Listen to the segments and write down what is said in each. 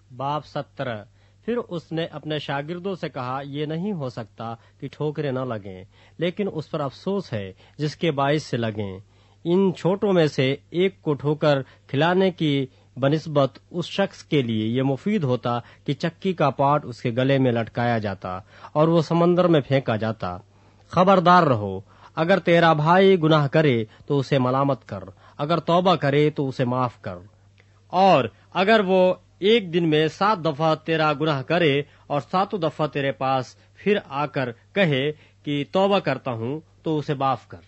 باب 17۔ پھر اس نے اپنے شاگردوں سے کہا، یہ نہیں ہو سکتا کہ ٹھوکریں نہ لگیں، لیکن اس پر افسوس ہے جس کے باعث سے لگیں۔ ان چھوٹوں میں سے ایک کو ٹھوکر کھلانے کی بنسبت اس شخص کے لیے یہ مفید ہوتا کہ چکی کا پاٹ اس کے گلے میں لٹکایا جاتا اور وہ سمندر میں پھینکا جاتا۔ خبردار رہو، اگر تیرا بھائی گناہ کرے تو اسے ملامت کر، اگر توبہ کرے تو اسے معاف کر، اور اگر وہ ایک دن میں 7 دفعہ تیرا گناہ کرے اور 7 دفعہ تیرے پاس پھر آ کر کہے کہ توبہ کرتا ہوں تو اسے معاف کر۔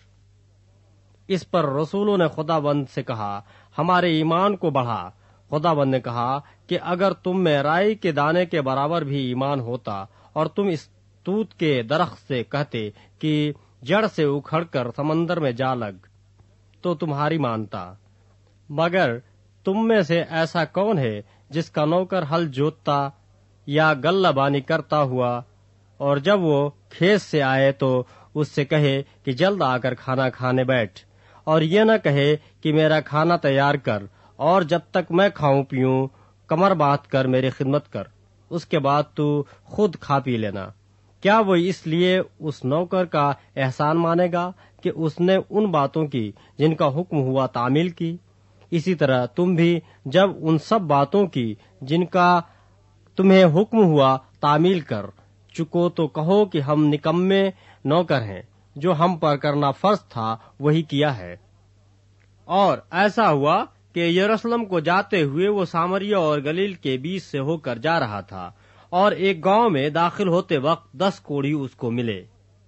اس پر رسولوں نے خدا بند سے کہا، ہمارے ایمان کو بڑھا۔ خدا بند نے کہا کہ اگر تم میں رائی کے دانے کے برابر بھی ایمان ہوتا اور تم اس توت کے درخت سے کہتے کہ جڑ سے اکھڑ کر سمندر میں جا لگ تو تمہاری مانتا۔ مگر تم میں سے ایسا کون ہے جس کا نوکر ہل جوتتا یا غلہ بانی کرتا ہوا اور جب وہ کھیت سے آئے تو اس سے کہے کہ جلد آ کر کھانا کھانے بیٹھ، اور یہ نہ کہے کہ میرا کھانا تیار کر اور جب تک میں کھاؤں پیوں کمر باندھ کر میری خدمت کر، اس کے بعد تو خود کھا پی لینا۔ کیا وہ اس لیے اس نوکر کا احسان مانے گا کہ اس نے ان باتوں کی جن کا حکم ہوا تعمیل کی؟ اسی طرح تم بھی جب ان سب باتوں کی جن کا تمہیں حکم ہوا تعمیل کر چکو تو کہو کہ ہم نکمے نوکر ہیں، جو ہم پر کرنا فرض تھا وہی کیا ہے۔ اور ایسا ہوا کہ یروشلم کو جاتے ہوئے وہ سامریا اور گلیل کے بیچ سے ہو کر جا رہا تھا، اور ایک گاؤں میں داخل ہوتے وقت 10 کوڑھی اس کو ملے۔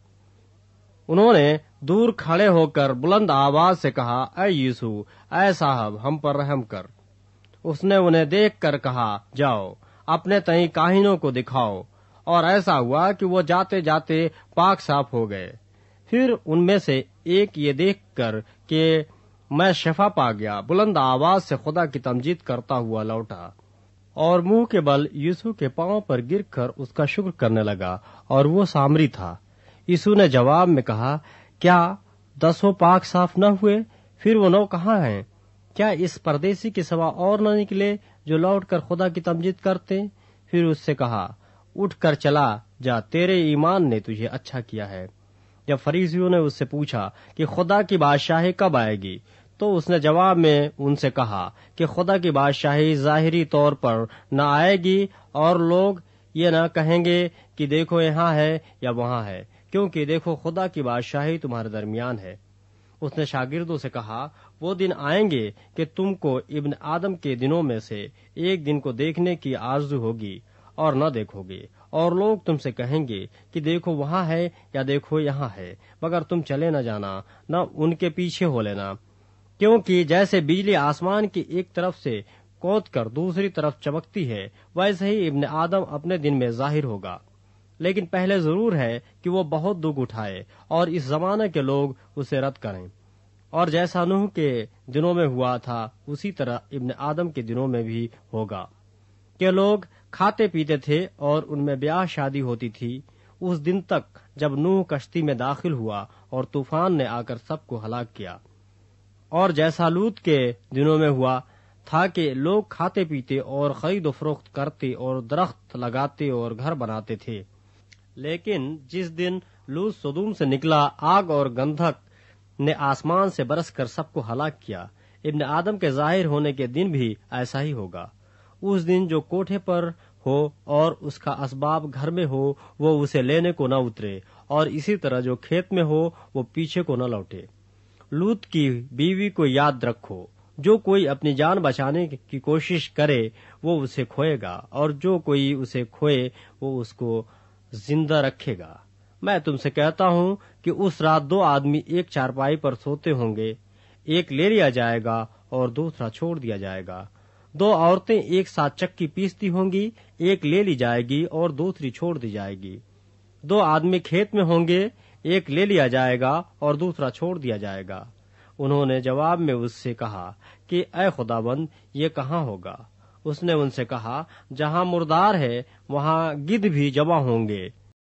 انہوں نے دور کھڑے ہو کر بلند آواز سے کہا، اے یسوع، اے صاحب، ہم پر رحم کر۔ اس نے انہیں دیکھ کر کہا، جاؤ اپنے تئیں کاہنوں کو دکھاؤ۔ اور ایسا ہوا کہ وہ جاتے جاتے پاک صاف ہو گئے۔ پھر ان میں سے ایک یہ دیکھ کر کہ میں شفا پا گیا بلند آواز سے خدا کی تمجید کرتا ہوا لوٹا اور منہ کے بل یسوع کے پاؤں پر گر کر اس کا شکر کرنے لگا، اور وہ سامری تھا۔ یسوع نے جواب میں کہا، کیا 10 پاک صاف نہ ہوئے؟ پھر وہ 9 کہاں ہیں؟ کیا اس پردیسی کے سوا اور نہ نکلے جو لوٹ کر خدا کی تمجید کرتے؟ پھر اس سے کہا، اٹھ کر چلا جا، تیرے ایمان نے تجھے اچھا کیا ہے۔ جب فریسیوں نے اس سے پوچھا کہ خدا کی بادشاہی کب آئے گی، تو اس نے جواب میں ان سے کہا کہ خدا کی بادشاہی ظاہری طور پر نہ آئے گی، اور لوگ یہ نہ کہیں گے کہ دیکھو یہاں ہے یا وہاں ہے، کیونکہ دیکھو خدا کی بادشاہی تمہارے درمیان ہے۔ اس نے شاگردوں سے کہا، وہ دن آئیں گے کہ تم کو ابن آدم کے دنوں میں سے ایک دن کو دیکھنے کی آرزو ہوگی اور نہ دیکھو گے، اور لوگ تم سے کہیں گے کہ دیکھو وہاں ہے یا دیکھو یہاں ہے، مگر تم چلے نہ جانا، نہ ان کے پیچھے ہو لینا، کیونکہ جیسے بجلی آسمان کی ایک طرف سے کود کر دوسری طرف چمکتی ہے، ویسے ہی ابن آدم اپنے دن میں ظاہر ہوگا۔ لیکن پہلے ضرور ہے کہ وہ بہت دکھ اٹھائے اور اس زمانے کے لوگ اسے رد کریں، اور جیسا نوح کے دنوں میں ہوا تھا اسی طرح ابن آدم کے دنوں میں بھی ہوگا، کہ لوگ کھاتے پیتے تھے اور ان میں بیاہ شادی ہوتی تھی اس دن تک جب نوح کشتی میں داخل ہوا اور طوفان نے آ کر سب کو ہلاک کیا، اور جیسا لوط کے دنوں میں ہوا تھا کہ لوگ کھاتے پیتے اور خرید و فروخت کرتے اور درخت لگاتے اور گھر بناتے تھے۔ لیکن جس دن لوط سدوم سے نکلا، آگ اور گندھک نے آسمان سے برس کر سب کو ہلاک کیا۔ ابن آدم کے ظاہر ہونے کے دن بھی ایسا ہی ہوگا۔ اس دن جو کوٹھے پر ہو اور اس کا اسباب گھر میں ہو وہ اسے لینے کو نہ اترے، اور اسی طرح جو کھیت میں ہو وہ پیچھے کو نہ لوٹے۔ لوط کی بیوی کو یاد رکھو، جو کوئی اپنی جان بچانے کی کوشش کرے وہ اسے کھوئے گا، اور جو کوئی اسے کھوئے وہ اس کو زندہ رکھے گا۔ میں تم سے کہتا ہوں کہ اس رات 2 آدمی ایک چارپائی پر سوتے ہوں گے، ایک لے لیا جائے گا اور دوسرا چھوڑ دیا جائے گا۔ 2 عورتیں ایک ساتھ چکی پیستی ہوں گی، ایک لے لی جائے گی اور دوسری چھوڑ دی جائے گی۔ 2 آدمی کھیت میں ہوں گے، ایک لے لیا جائے گا اور دوسرا چھوڑ دیا جائے گا۔ انہوں نے جواب میں اس سے کہا کہ اے خداوند، یہ کہاں ہوگا؟ اس نے ان سے کہا، جہاں مردار ہے وہاں گدھ بھی جمع ہوں گے۔